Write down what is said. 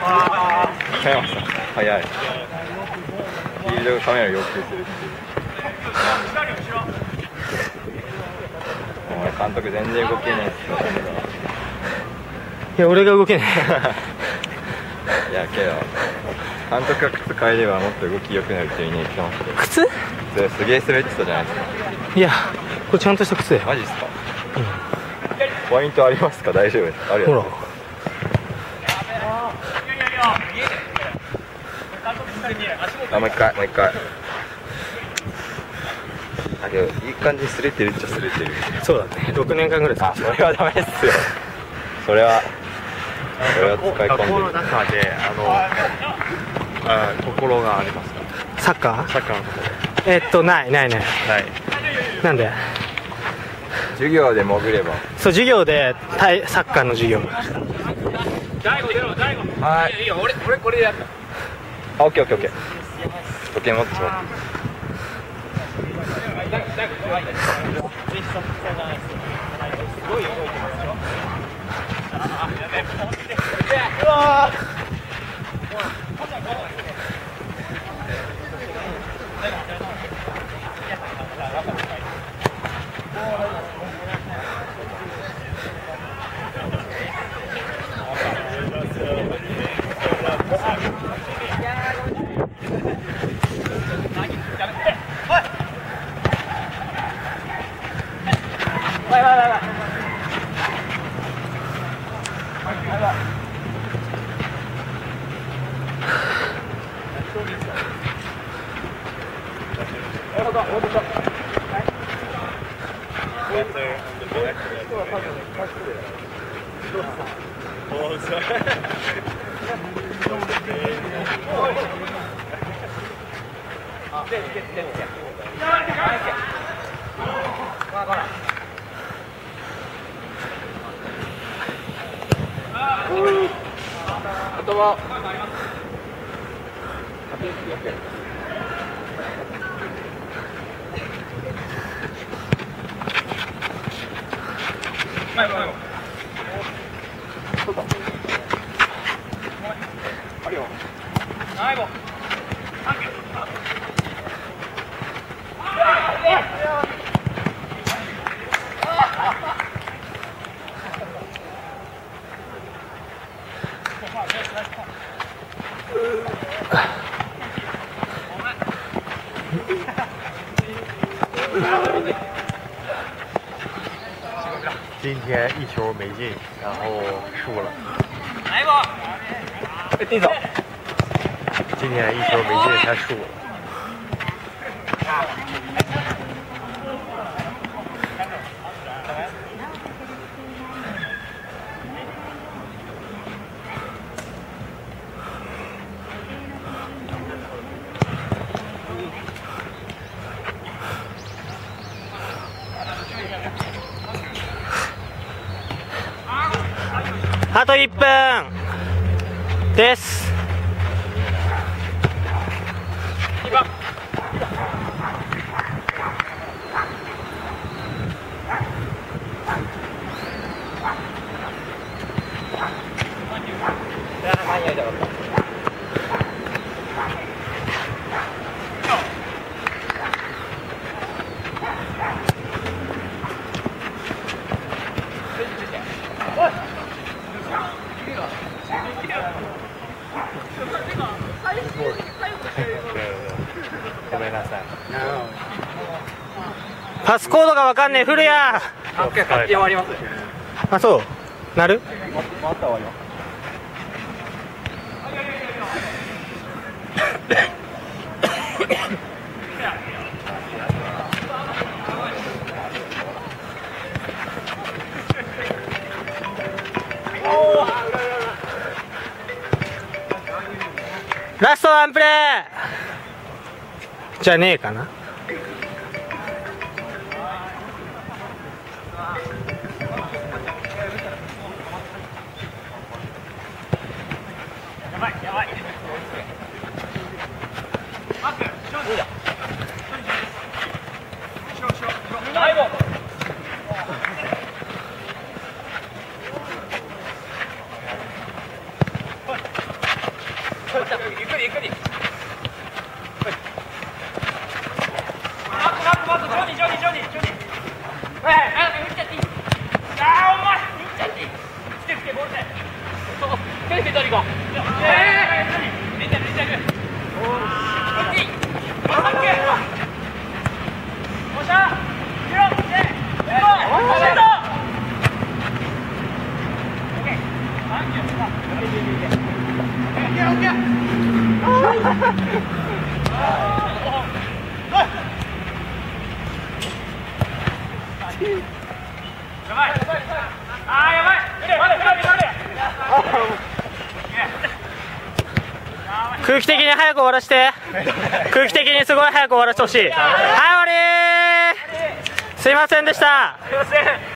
変えました。早い。フィールドがカメラ要求するっていう。お前監督全然動けねえっすよ。 いや俺が動けないいやけど監督が靴変えればもっと動き良くなるっていう風に言ってましたよ。 靴？ それすげえ滑ってたじゃないですか。 いやこれちゃんとした靴だよ。 マジっすか？ポイントありますか？大丈夫です。あるやつほらあ、もう一回あ、けどいい感じに擦れてるっちゃ擦れてる。 そうだね6年間ぐらいあ、それはダメっすよ。それは使い込んでる。 学校の中で心がありますか？ サッカー？ サッカーのところないない。 なんで？ 授業で潜れば。 そう授業でサッカーの授業。 はい。 いいよ、俺これやった。 あ、オッケー。時計持ってしまって。 今天一球没进，然后输了。 来一个。定走。 今天一球没进才输了。 あと1分です。 ごめんなさい。 パスコードがわかんねえ。古谷。 勝手に終わります。 あ、そうなる？ また終わります。 ラストワンプレーじゃねえかな。 空気的に早く終わらせて。空気的にすごい早く終わらせてほしい。はい、終わりー。すいませんでした。